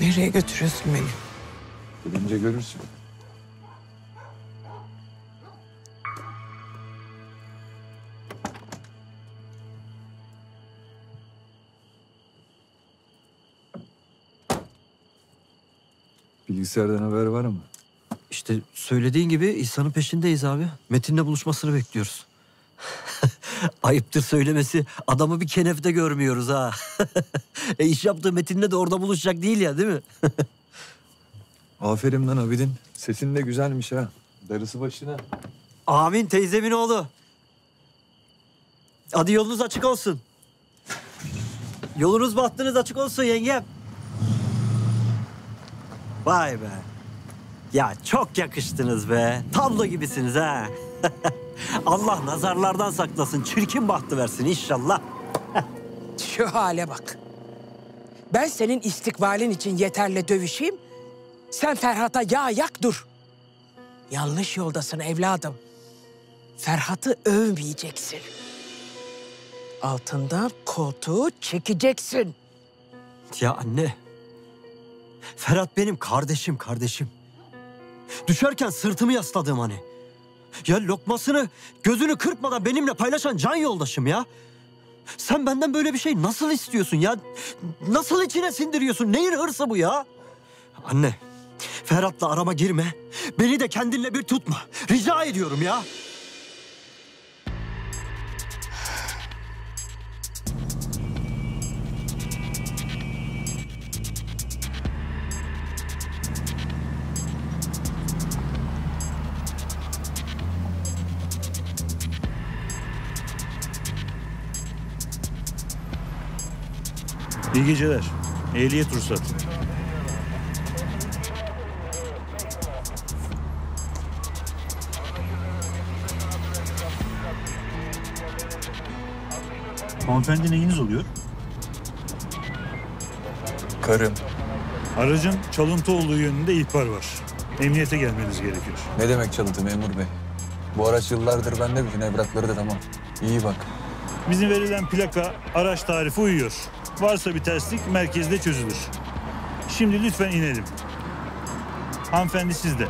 Nereye götürüyorsun beni? Gidince görürsün. Bilgisayardan haber var mı? İşte söylediğin gibi İhsan'ın peşindeyiz abi. Metin'le buluşmasını bekliyoruz. Ayıptır söylemesi, adamı bir kenefte görmüyoruz ha. İş yaptığı Metin'le de orada buluşacak değil ya, değil mi? Aferin lan Abidin. Sesin de güzelmiş ha. Darısı başına. Amin teyzemin oğlu. Hadi yolunuz açık olsun. Yolunuz bahtınız açık olsun yengem. Vay be. Ya çok yakıştınız be. Tablo gibisiniz ha. Allah nazarlardan saklasın. Çirkin bahtı versin inşallah. Şu hale bak. Ben senin istikbalin için yeterle dövüşeyim. Sen Ferhat'a yağ yak dur. Yanlış yoldasın evladım. Ferhat'ı övmeyeceksin. Altından koltuğu çekeceksin. Ya anne. Ferhat benim kardeşim. Düşerken sırtımı yasladım hani. Ya lokmasını gözünü kırpmadan benimle paylaşan can yoldaşım ya. Sen benden böyle bir şey nasıl istiyorsun ya? Nasıl içine sindiriyorsun? Neyin hırsı bu ya? Anne, Ferhat'la arama girme. Beni de kendinle bir tutma. Rica ediyorum ya. İyi geceler. Ehliyet ruhsat. Hanımefendi neyiniz oluyor? Karım. Aracın çalıntı olduğu yönünde ihbar var. Emniyete gelmeniz gerekiyor. Ne demek çalıntı memur bey? Bu araç yıllardır bende, bütün evrakları da tamam. İyi bak. Bizim verilen plaka, araç tarifi uyuyor. Varsa bir terslik merkezde çözülür. Şimdi lütfen inelim. Hanımefendi sizde.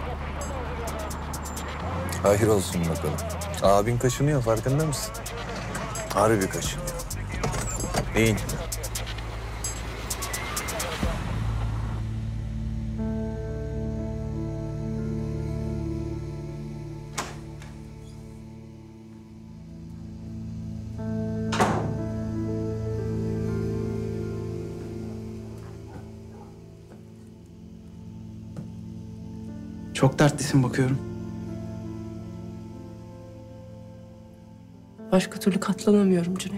Hayır olsun bakalım. Abin kaşınıyor, farkında mısın? Harbi kaşınıyor. İn. Çok dertlisin bakıyorum. Başka türlü katlanamıyorum Cüneyt.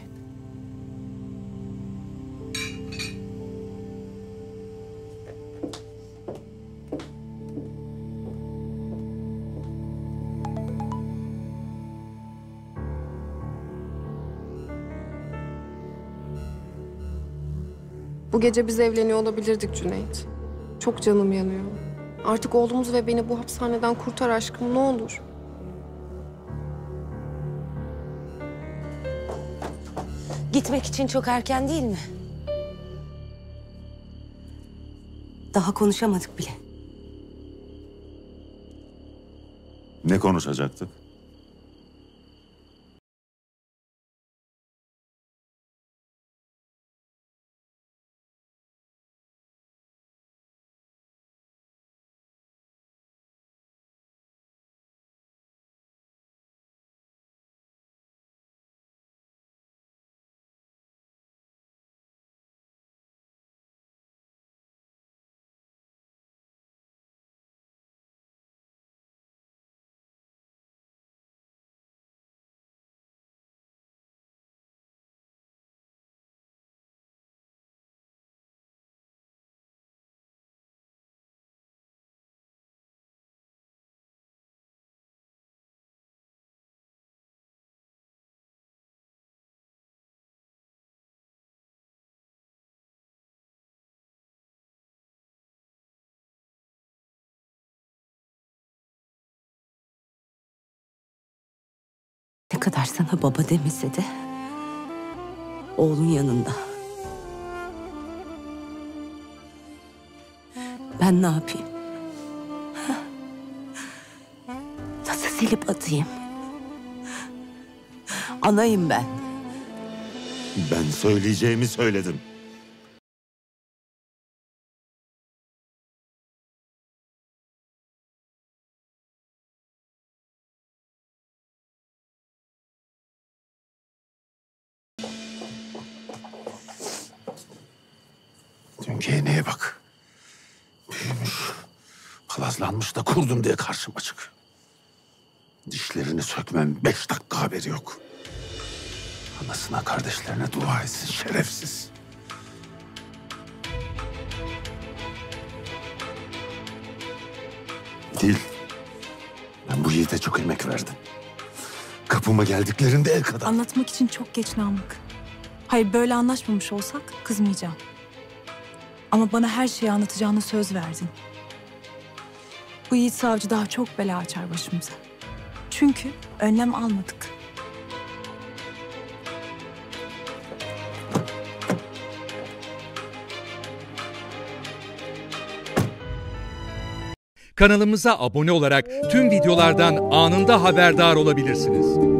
Bu gece biz evleniyor olabilirdik Cüneyt. Çok canım yanıyor. Artık oğlumuz ve beni bu hapishaneden kurtar aşkım, ne olur. Gitmek için çok erken değil mi? Daha konuşamadık bile. Ne konuşacaktık? Ne kadar sana baba demese de oğlun yanında. Ben ne yapayım? Ha? Nasıl silip atayım? Anayım ben. Ben söyleyeceğimi söyledim. Dünkü iğneye bak. Büyümüş, palazlanmış da kurdum diye karşıma çıkıyor. Dişlerini sökmem 5 dakika haberi yok. Anasına kardeşlerine dua etsin şerefsiz. Değil. Ben bu yiğide çok emek verdim. Kapıma geldiklerinde el kadar. Anlatmak için çok geç Namık. Hayır, böyle anlaşmamış olsak kızmayacağım. Ama bana her şeyi anlatacağını söz verdin. Bu Yiğit Savcı daha çok bela açar başımıza. Çünkü önlem almadık. Kanalımıza abone olarak tüm videolardan anında haberdar olabilirsiniz.